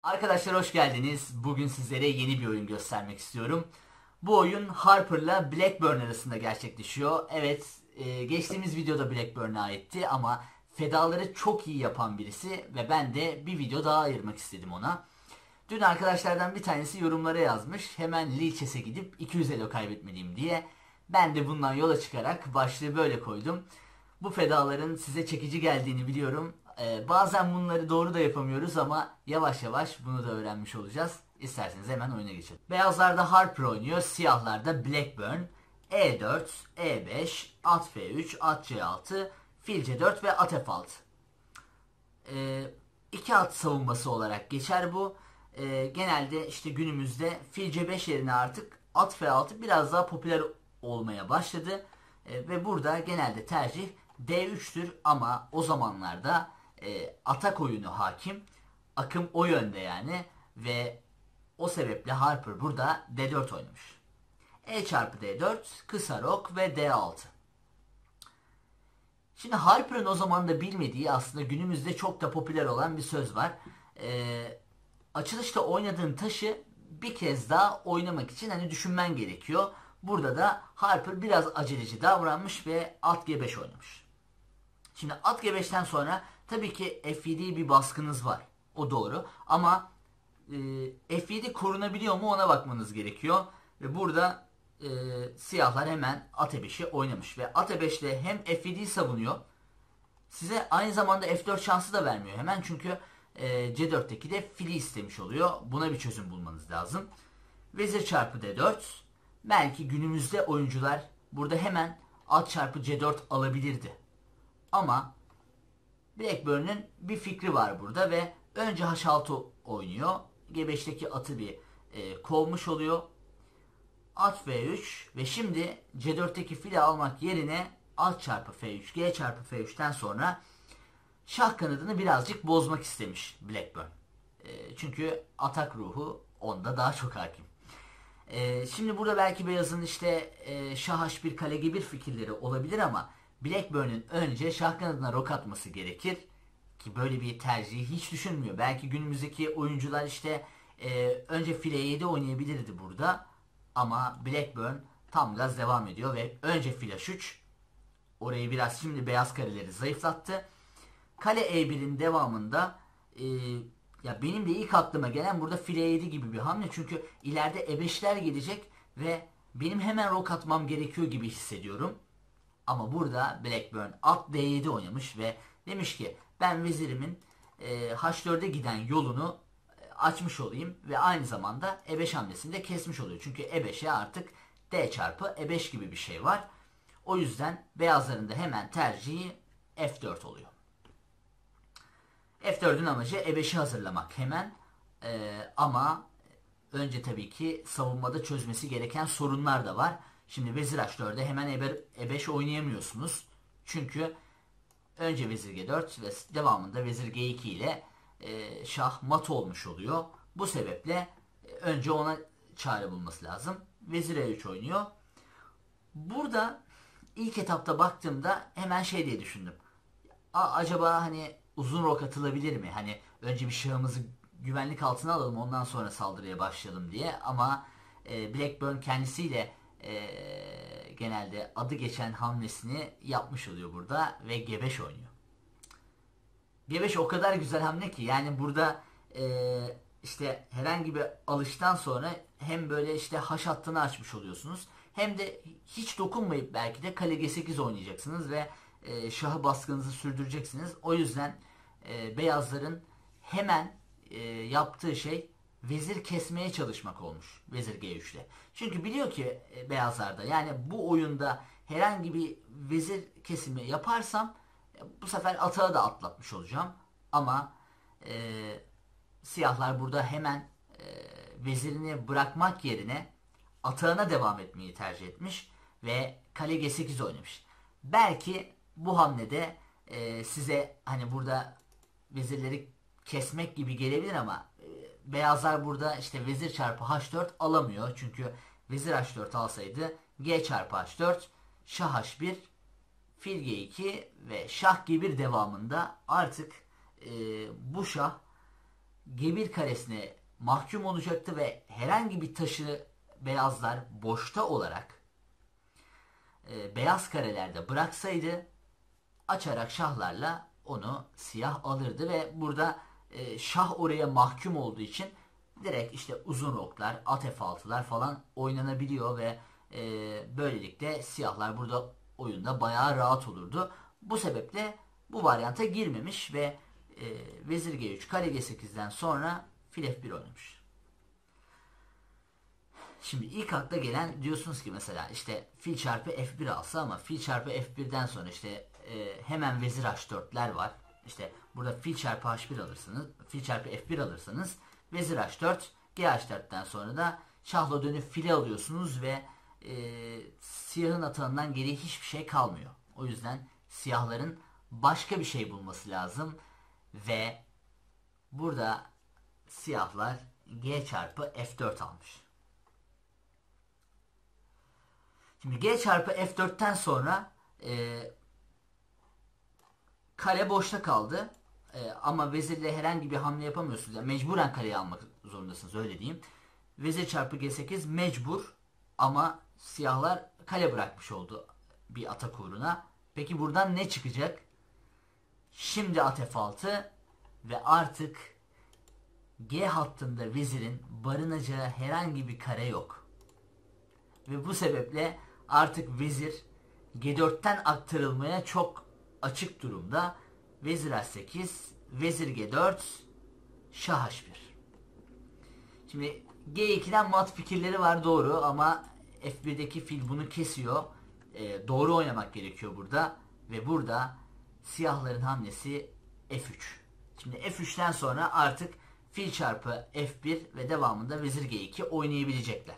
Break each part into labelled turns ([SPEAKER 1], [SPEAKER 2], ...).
[SPEAKER 1] Arkadaşlar hoş geldiniz. Bugün sizlere yeni bir oyun göstermek istiyorum. Bu oyun Harper'la Blackburn arasında gerçekleşiyor. Evet, geçtiğimiz videoda Blackburn'a aitti ama fedaları çok iyi yapan birisi ve ben de bir video daha ayırmak istedim ona. Dün arkadaşlardan bir tanesi yorumlara yazmış. Hemen Lichess'e gidip 200 elo kaybetmeliyim diye. Ben de bundan yola çıkarak başlığı böyle koydum. Bu fedaların size çekici geldiğini biliyorum. Bazen bunları doğru da yapamıyoruz ama yavaş yavaş bunu da öğrenmiş olacağız. İsterseniz hemen oyuna geçelim. Beyazlarda Harper oynuyor, siyahlarda Blackburn. E4, E5, at F3, at C6, fil C4 ve at F6. İki at savunması olarak geçer bu. Genelde işte günümüzde fil C5 yerine artık at F6 biraz daha popüler olmaya başladı. Ve burada genelde tercih D3'tür ama o zamanlarda atak oyunu hakim. Akım o yönde yani ve o sebeple Harper burada D4 oynamış. E çarpı D4, kısa rok ve D6. Şimdi Harper'ın o zaman da bilmediği aslında günümüzde çok da popüler olan bir söz var. Açılışta oynadığın taşı bir kez daha oynamak için hani düşünmen gerekiyor. Burada da Harper biraz aceleci davranmış ve at G5 oynamış. Şimdi at G5'ten sonra tabii ki F7'ye bir baskınız var. O doğru. Ama F7 korunabiliyor mu ona bakmanız gerekiyor. Ve burada siyahlar hemen at E5'i oynamış. Ve at E5 ile hem F7'yi savunuyor. Size aynı zamanda F4 şansı da vermiyor hemen. Çünkü C4'teki de fili istemiş oluyor. Buna bir çözüm bulmanız lazım. Vezir çarpı D4. Belki günümüzde oyuncular burada hemen at çarpı C4 alabilirdi. Ama Blackburn'un bir fikri var burada ve önce H6 oynuyor. G5'teki atı bir kovmuş oluyor. At F3 ve şimdi C4'teki fili almak yerine at çarpı F3, G çarpı F3'ten sonra şah kanadını birazcık bozmak istemiş Blackburn. Çünkü atak ruhu onda daha çok hakim. Şimdi burada belki beyazın işte şah H1 kale G1 fikirleri olabilir ama Blackburn'un önce şah kanadına rok atması gerekir. Ki böyle bir tercihi hiç düşünmüyor. Belki günümüzdeki oyuncular işte önce file 7 oynayabilirdi burada. Ama Blackburn tam gaz devam ediyor ve önce fil H3. Orayı biraz şimdi beyaz kareleri zayıflattı. Kale E1'in devamında ya benim de ilk aklıma gelen burada file 7 gibi bir hamle. Çünkü ileride E5'ler gelecek ve benim hemen rok atmam gerekiyor gibi hissediyorum. Ama burada Blackburn at D7 oynamış ve demiş ki ben vezirimin H4'e giden yolunu açmış olayım ve aynı zamanda E5 hamlesini de kesmiş oluyor. Çünkü E5'e artık D çarpı E5 gibi bir şey var. O yüzden beyazların da hemen tercihi F4 oluyor. F4'ün amacı E5'i hazırlamak hemen. Ama önce tabii ki savunmada çözmesi gereken sorunlar da var. Şimdi vezir H4'e hemen E5 oynayamıyorsunuz. Çünkü önce vezir G4 ve devamında vezir G2 ile şah mat olmuş oluyor. Bu sebeple önce ona çare bulması lazım. Vezir E3 oynuyor. Burada ilk etapta baktığımda hemen şey diye düşündüm. Acaba hani uzun rok atılabilir mi? Hani önce bir şahımızı güvenlik altına alalım ondan sonra saldırıya başlayalım diye. Ama Blackburn kendisiyle genelde adı geçen hamlesini yapmış oluyor burada ve G5 oynuyor. G5 o kadar güzel hamle ki yani burada işte herhangi bir alıştan sonra hem böyle işte haş hattını açmış oluyorsunuz hem de hiç dokunmayıp belki de kale G8 oynayacaksınız ve şahı baskınızı sürdüreceksiniz. O yüzden beyazların hemen yaptığı şey vezir kesmeye çalışmak olmuş vezir G3'le. Çünkü biliyor ki beyazlarda yani bu oyunda herhangi bir vezir kesimi yaparsam bu sefer atağı da atlatmış olacağım. Ama siyahlar burada hemen vezirini bırakmak yerine atağına devam etmeyi tercih etmiş ve kale G8 oynamış. Belki bu hamlede size hani burada vezirleri kesmek gibi gelebilir ama beyazlar burada işte vezir çarpı H4 alamıyor. Çünkü vezir H4 alsaydı G çarpı H4, şah H1, fil G2 ve şah G1 devamında artık bu şah G1 karesine mahkum olacaktı ve herhangi bir taşı beyazlar boşta olarak beyaz karelerde bıraksaydı açarak şahlarla onu siyah alırdı ve burada şah oraya mahkum olduğu için direkt işte uzun roklar, at F6'lar falan oynanabiliyor ve böylelikle siyahlar burada oyunda bayağı rahat olurdu. Bu sebeple bu varyanta girmemiş ve vezir G3, kale G8'den sonra fil F1 oynamış. Şimdi ilk akla gelen, diyorsunuz ki mesela işte fil çarpı F1 alsa, ama fil çarpı F1'den sonra işte hemen vezir H4'ler var. İşte burada fil çarpı H1 alırsanız, fil çarpı F1 alırsanız vezir H4, GH4'ten sonra da şahla dönüp file alıyorsunuz ve siyahın atağından geriye hiçbir şey kalmıyor. O yüzden siyahların başka bir şey bulması lazım ve burada siyahlar G çarpı F4 almış. Şimdi G çarpı F4'ten sonra kale boşta kaldı. Ama vezirle herhangi bir hamle yapamıyorsunuz. Yani mecburen kaleyi almak zorundasınız, öyle diyeyim. Vezir çarpı G8 mecbur, ama siyahlar kale bırakmış oldu bir atak uğruna. Peki buradan ne çıkacak? Şimdi at F6 ve artık G hattında vezirin barınacağı herhangi bir kare yok. Ve bu sebeple artık vezir G4'ten aktarılmaya çok açık durumda. Vezir H8, vezir G4, şah H1. Şimdi G2'den mat fikirleri var, doğru, ama F1'deki fil bunu kesiyor. Doğru oynamak gerekiyor burada. Ve burada siyahların hamlesi F3. Şimdi F3'ten sonra artık fil çarpı F1 ve devamında vezir G2 oynayabilecekler.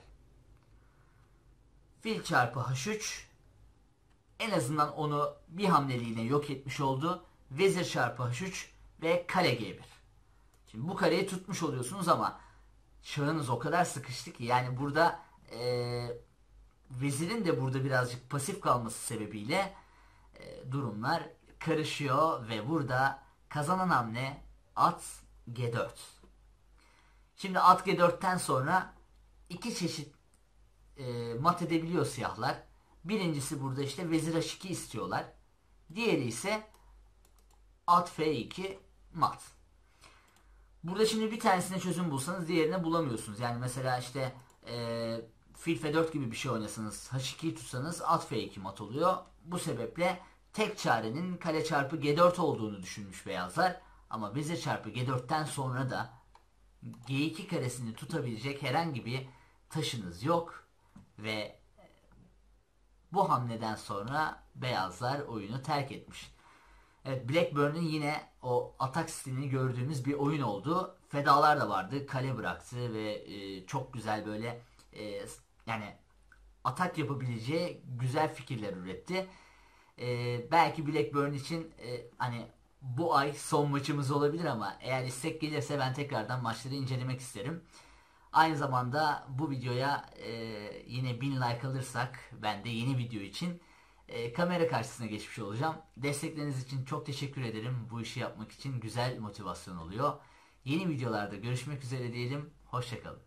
[SPEAKER 1] Fil çarpı H3 en azından onu bir hamleliğine yok etmiş oldu. Vezir çarpı H3 ve kale G1. Şimdi bu kareyi tutmuş oluyorsunuz ama şahınız o kadar sıkıştı ki, yani burada vezirin de burada birazcık pasif kalması sebebiyle durumlar karışıyor ve burada kazanan hamle at G4. Şimdi at G4'ten sonra iki çeşit mat edebiliyor siyahlar. Birincisi burada işte vezir H2 istiyorlar. Diğeri ise at F2 mat. Burada şimdi bir tanesine çözüm bulsanız diğerine bulamıyorsunuz. Yani mesela işte fil F4 gibi bir şey oynasanız, H2'yi tutsanız at F2 mat oluyor. Bu sebeple tek çarenin kale çarpı G4 olduğunu düşünmüş beyazlar. Ama vezir çarpı G4'ten sonra da G2 karesini tutabilecek herhangi bir taşınız yok. Ve bu hamleden sonra beyazlar oyunu terk etmiş. Evet, Blackburn'un yine o atak stilini gördüğümüz bir oyun oldu. Fedalar da vardı. Kale bıraktı ve çok güzel böyle yani atak yapabileceği güzel fikirler üretti. Belki Blackburn için hani bu ay son maçımız olabilir, ama eğer istek gelirse ben tekrardan maçları incelemek isterim. Aynı zamanda bu videoya yine 1000 like alırsak ben de yeni video için kamera karşısına geçmiş olacağım. Destekleriniz için çok teşekkür ederim. Bu işi yapmak için güzel motivasyon oluyor. Yeni videolarda görüşmek üzere diyelim. Hoşça kalın.